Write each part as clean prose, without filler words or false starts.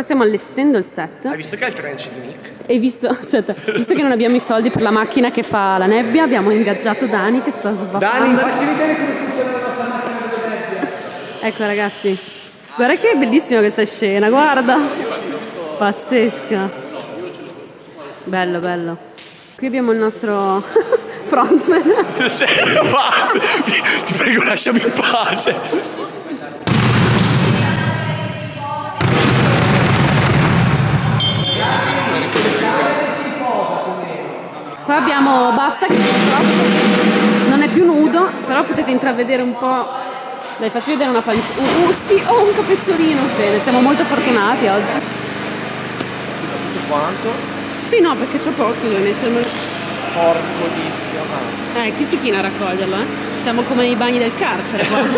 stiamo allestendo il set. Hai visto che è il trench di Nick? E visto che non abbiamo i soldi per la macchina che fa la nebbia, abbiamo ingaggiato Dani che sta svappando. Dani, facci vedere come funziona la nostra macchina di nebbia. Ecco ragazzi, guarda che bellissima questa scena, guarda. Pazzesca. Bello, bello. Qui abbiamo il nostro frontman. Serio, basta. Ti prego, lasciami in pace. Qua abbiamo Basta che purtroppo non è più nudo, però potete intravedere un po'. Dai, faccio vedere una pancia. Sì, ho un capezzolino. Bene, siamo molto fortunati oggi. Tutto quanto? Sì, no, perché c'ho posto dove mettermelo. Porco dissimo. Chi si china a raccoglierlo, eh? Siamo come nei bagni del carcere qua.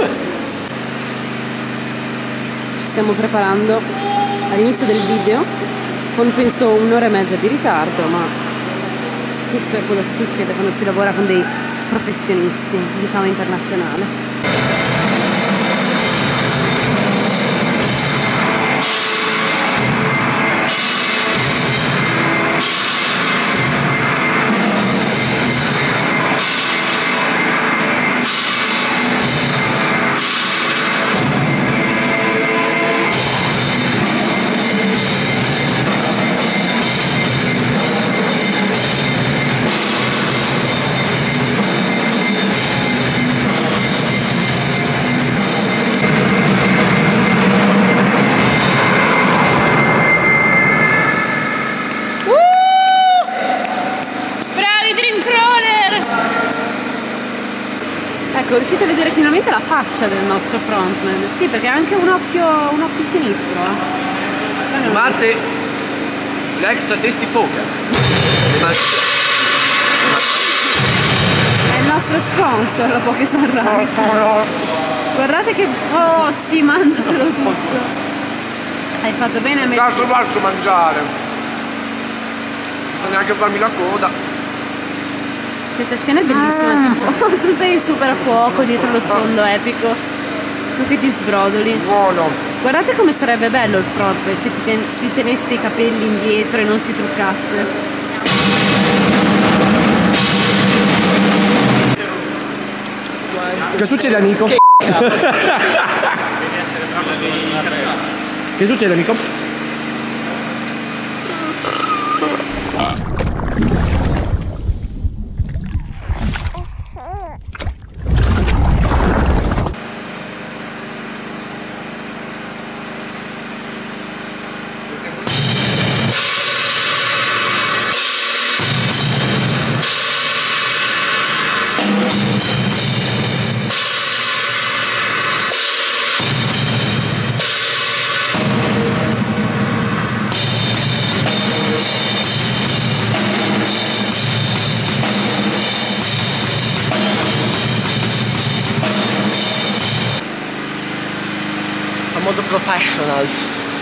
Ci stiamo preparando all'inizio del video con penso un'ora e mezza di ritardo, ma questo è quello che succede quando si lavora con dei professionisti di fama internazionale. Ecco, riuscite a vedere finalmente la faccia del nostro frontman. Sì, perché ha anche un occhio sinistro. Marte, l'extra tasty poker. È il nostro sponsor, la Poké Sunrise. Guardate che... Oh, sì, mangiatelo tutto. Hai fatto bene a mettere... Cazzo faccio mangiare. Non so neanche farmi la coda. Questa scena è bellissima, tipo, tu sei super a fuoco dietro lo sfondo epico, tu che ti sbrodoli. Buono. Guardate come sarebbe bello il frontman se si tenesse i capelli indietro e non si truccasse. Che succede, amico? Che succede, amico? Molto professionals.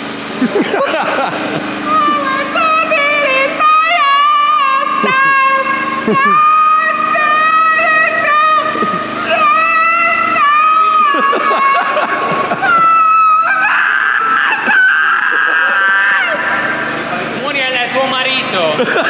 Muriel è tuo marito.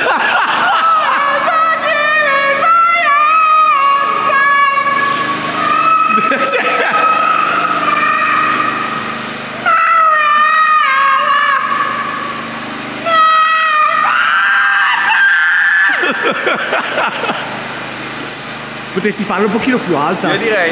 Potessi farlo un pochino più alta. Io direi.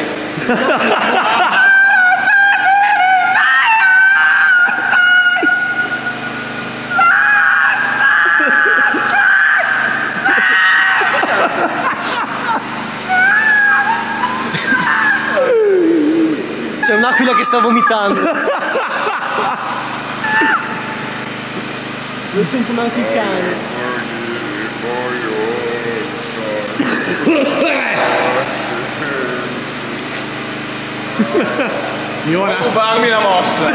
C'è un'aquila che sta vomitando. Non sento neanche il cane. Signora, rubarmi la mossa.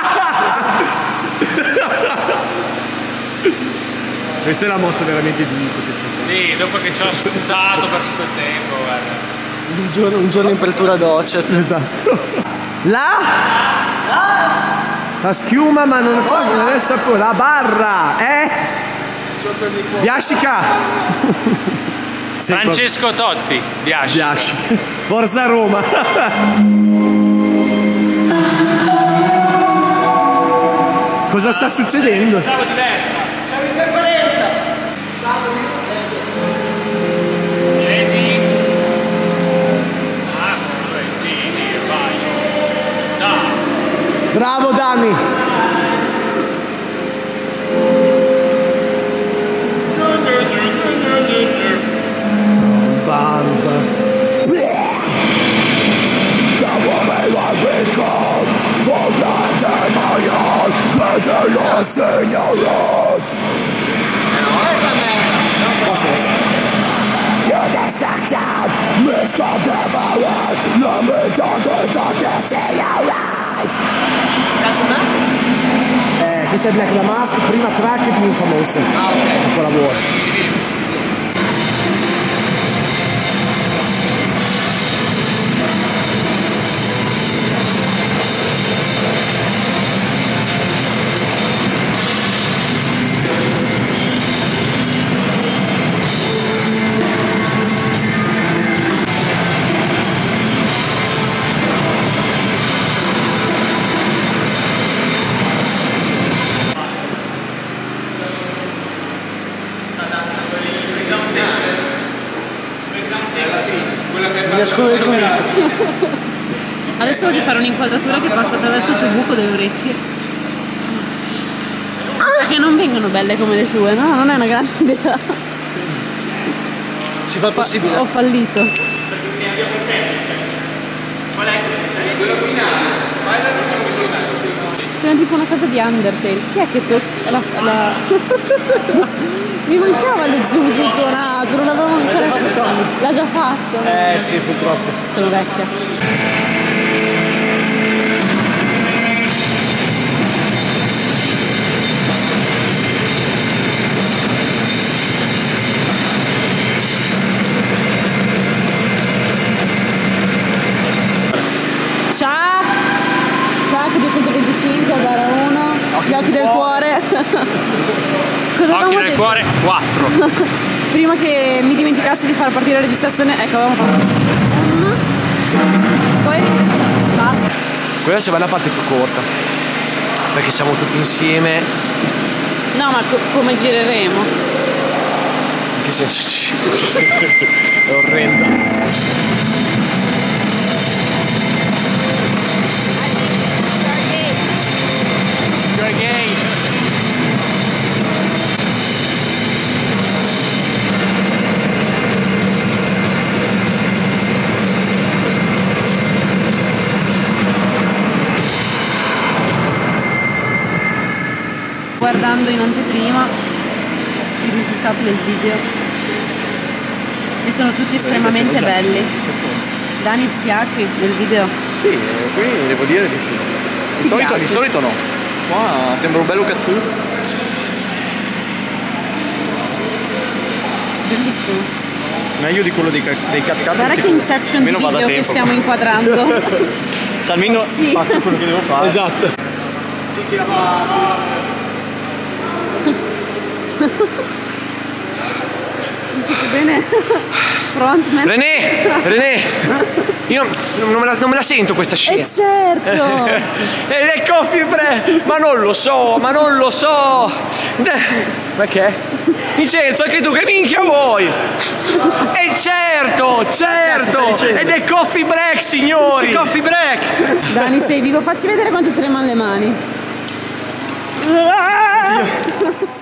Questa è la mossa veramente di Nico. Sì, dopo che ci ho sputato per tutto il tempo, guarda. Un giorno in apertura docet. Esatto. Là? Fa schiuma ma non è sapore. La barra, Biascica. Francesco Totti, Biascica. Forza Roma. Cosa sta succedendo? Stavo di destra. C'è un'interferenza. Vedi? Vai. Dai. Bravo Dani. Questa merda. Questa è Black Damask, prima track di Infamous. Capolavoro. Adesso voglio fare un'inquadratura che passa attraverso il tuo buco delle orecchie. Che non vengono belle come le sue, no? Non è una grande idea. Si fa il possibile. Ho fallito. Quello finale. Sembra tipo una cosa di Undertale. Chi è che tocca la... Mi mancava lo zoom sul tuo naso, non l'avevo ancora fatto. L'ha già fatto. Sì, purtroppo. Sono vecchia. Chuck 225 barra 1. Gli occhi del cuore. Cosa Occhi del cuore 4. Prima che mi dimenticassi di far partire la registrazione, ecco, avevamo fatto poi basta. Quella se va la parte più corta, perché siamo tutti insieme. No, ma come gireremo? In che senso? È orrenda. Guardando in anteprima il risultato del video e sono tutti estremamente belli. Dani, ti piaci del video? Sì, qui devo dire di sì. Di solito no. Qua sembra un bello cazzuto. Bellissimo. Meglio di quello dei Cat Cat. Guarda che inception di video che stiamo inquadrando. Almeno Sì. faccio quello che devo fare. Esatto. Sì, la fa. Tutto bene? Frontman? René, io non me la sento questa scena. Certo! Ed è Coffee Break! Ma non lo so! Ma che è? Vincenzo, anche tu che minchia vuoi? E certo! Ed è Coffee Break, signori! Coffee Break! Dani, sei vivo? Facci vedere quanto tremano le mani.